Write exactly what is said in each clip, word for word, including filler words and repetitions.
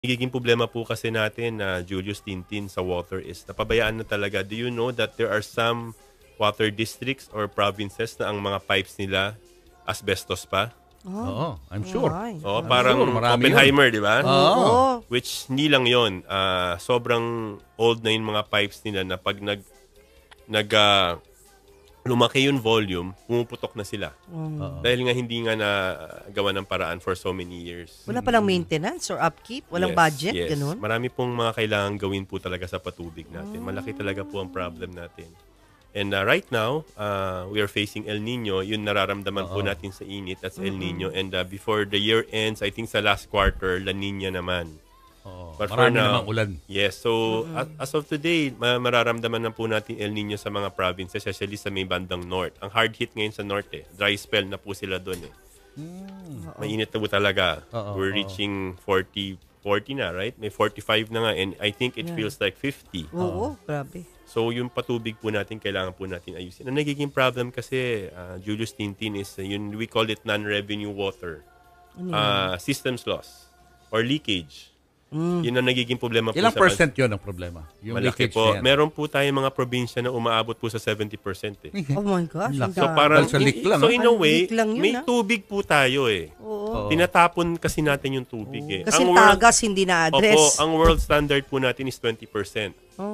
Nagiging problema po kasi natin na Julius Tintin sa water is napabayaan na talaga. Do you know that there are some water districts or provinces na ang mga pipes nila asbestos pa? Oh. Oo, I'm sure. Oh, I'm parang sure, Oppenheimer, di ba? Oo. Which hindi lang yun. Uh, sobrang old na yung mga pipes nila na pag nag, nag uh, lumaki yung volume, pumuputok na sila. Mm. Dahil nga hindi nga na gawa ng paraan for so many years. Wala palang maintenance or upkeep? Walang yes, budget? Yes. Ganun? Marami pong mga kailangan gawin po talaga sa patubig natin. Malaki talaga po ang problem natin. And uh, right now, uh, we are facing El Nino. Yun nararamdaman Uh-oh. po natin sa init. That's mm-hmm. El Nino. And uh, before the year ends, I think sa last quarter, La Nina naman. Oh, but marami now, namang ulan. Yes. So, mm-hmm. as of today, mararamdaman na po natin El Nino sa mga provinces, especially sa may bandang north. Ang hard hit ngayon sa north eh. Dry spell na po sila doon eh. Mm. Mainit na po talaga. Uh-oh. We're reaching forty, forty na, right? May forty-five na nga. And I think it yeah. feels like fifty. Oo, grabe. So, yung patubig po natin, kailangan po natin ayusin. Ang nagiging problem kasi, uh, Julius Tintin, is uh, yun, we call it non-revenue water. Uh, systems loss or leakage. Mm. Yun ang nagiging problema po. Ilang percent yun ang problema? Yung malaki po. Meron po tayong mga probinsya na umaabot po sa seventy percent eh. Oh my gosh. So, parang, sa leak lang, so in a way, yun, may ha? tubig po tayo eh. Oo. Tinatapon kasi natin yung tubig eh. Kasi ang tagas world, hindi na-address. Opo, ang world standard po natin is twenty percent. Oh.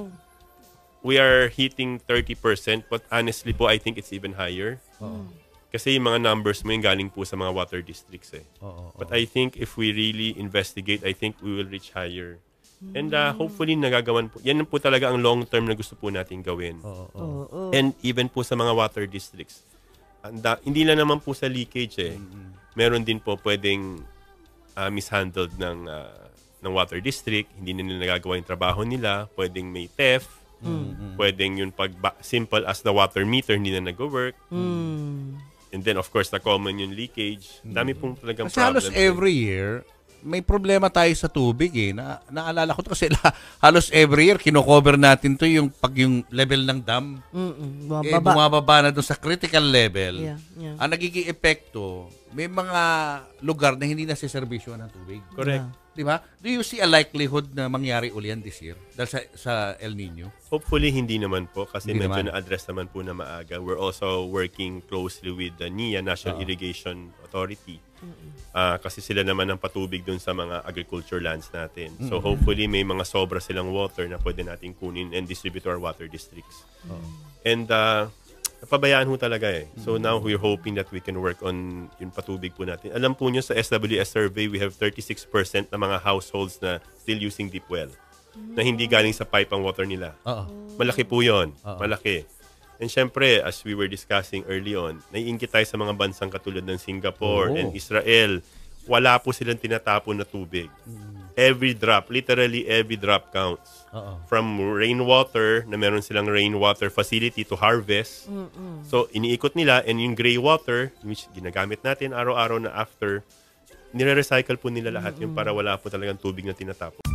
We are hitting thirty percent, but honestly po, I think it's even higher. Oo. Kasi yung mga numbers mo yung galing po sa mga water districts eh. Oo, oo. But I think if we really investigate, I think we will reach higher. And uh, hopefully nagagawan po. Yan po talaga ang long term na gusto po natin gawin. Oh, oh. Oh, oh. And even po sa mga water districts. Anda, hindi lang naman po sa leakage eh. Mm-hmm. Meron din po pwedeng uh, mishandled ng uh, ng water district, hindi na nila nagagawa yung trabaho nila, pwedeng may theft, mm-hmm. pwedeng yung pag simple as the water meter hindi na nag-work. Mm. And then of course the common yung leakage. Dami pong talagang kasi problem. Halos every year may problema tayo sa tubig eh. Na, naalala ko to kasi la, halos every year kino-cover natin to yung pag yung level ng dam. Mm-mm, eh, bumababa na doon sa critical level. Yeah, yeah. Ang nagiging epekto, may mga lugar na hindi nasiservisyohan ng tubig. Correct. Yeah. Di ba? Do you see a likelihood na mangyari uli yan this year? Dahil sa, sa El Nino? Hopefully hindi naman po kasi hindi medyo naman. na-address naman po na maaga. We're also working closely with the N I A, National uh-huh. Irrigation Authority. Uh, kasi sila naman ang patubig dun sa mga agriculture lands natin. Mm-hmm. So hopefully may mga sobra silang water na pwede natin kunin and distribute to our water districts. Uh-huh. And uh, napabayaan ho talaga eh. So now we're hoping that we can work on yung patubig po natin. Alam po nyo sa S W S survey, we have thirty-six percent na mga households na still using deep well. Na hindi galing sa pipe ang water nila. Uh-oh. Malaki po yun. Uh-oh. Malaki. And syempre, as we were discussing early on, naiingit tayo sa mga bansang katulad ng Singapore oh. and Israel. Wala po silang tinatapon na tubig. Mm. Every drop, literally every drop counts. Uh-oh. From rainwater, na meron silang rainwater facility to harvest. Mm-mm. So, iniikot nila, and yung gray water, which ginagamit natin araw-araw na after, nire-recycle po nila lahat. Mm-mm. Yung para wala po talagang tubig na tinatapon.